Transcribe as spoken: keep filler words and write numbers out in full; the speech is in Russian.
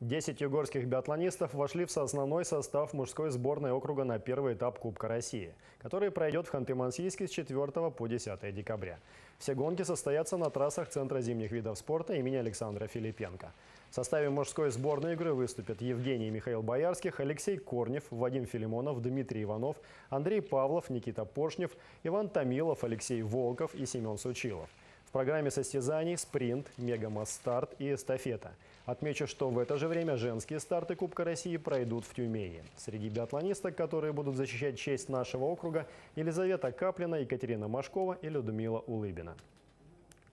десять югорских биатлонистов вошли в основной состав мужской сборной округа на первый этап Кубка России, который пройдет в Ханты-Мансийске с четвёртого по десятое декабря. Все гонки состоятся на трассах Центра зимних видов спорта имени Александра Филипенко. В составе мужской сборной игры выступят Евгений и Михаил Боярских, Алексей Корнев, Вадим Филимонов, Дмитрий Иванов, Андрей Павлов, Никита Поршнев, Иван Томилов, Алексей Волков и Семен Сучилов. В программе состязаний спринт, мегамасс-старт и эстафета. Отмечу, что в это же время женские старты Кубка России пройдут в Тюмени. Среди биатлонисток, которые будут защищать честь нашего округа, Елизавета Каплина, Екатерина Машкова и Людмила Улыбина.